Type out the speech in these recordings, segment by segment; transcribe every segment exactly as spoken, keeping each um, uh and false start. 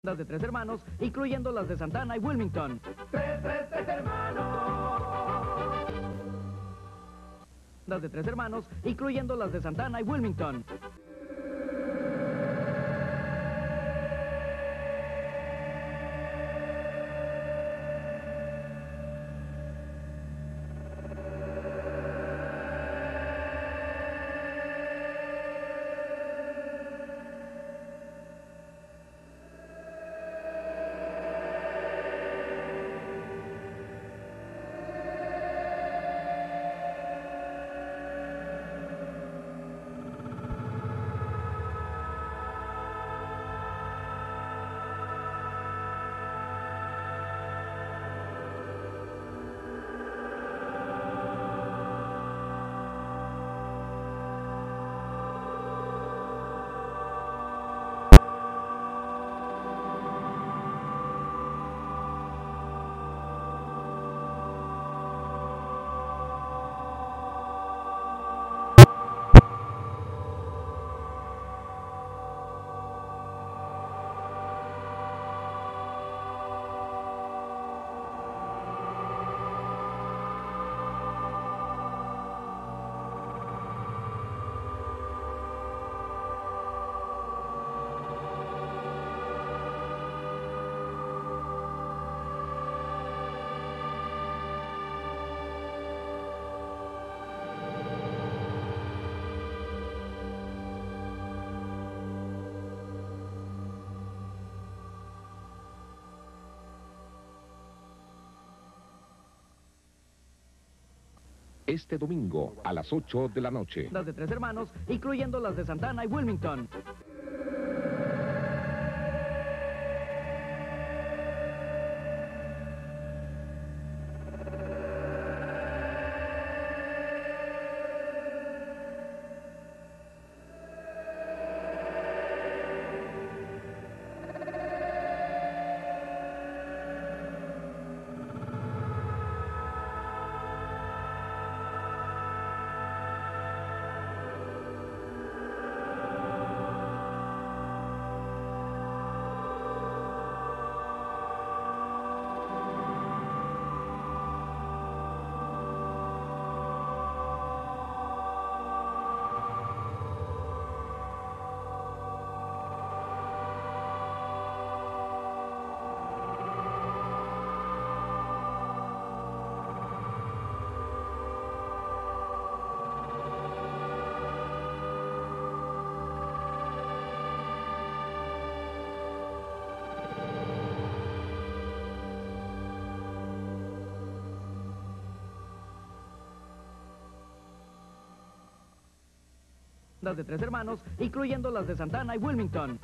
Las de Tres Hermanos, incluyendo las de Santana y Wilmington. Tres, tres, tres hermanos. Las de Tres Hermanos, incluyendo las de Santana y Wilmington. Este domingo a las ocho de la noche. Las de Tres Hermanos, incluyendo las de Santana y Wilmington. Las de Tres Hermanos, incluyendo las de Santana y Wilmington.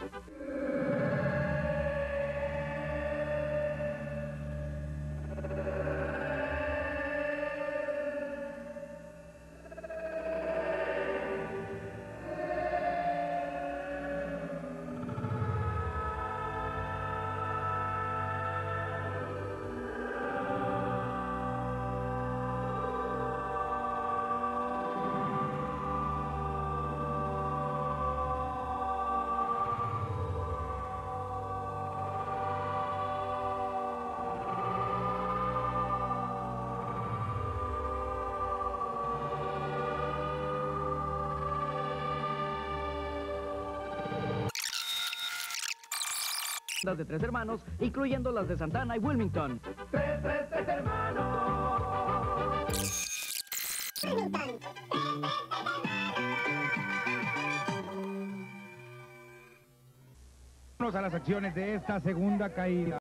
Las de Tres Hermanos, incluyendo las de Santana y Wilmington. Tres, tres, tres hermanos. Vamos a las acciones de esta segunda caída.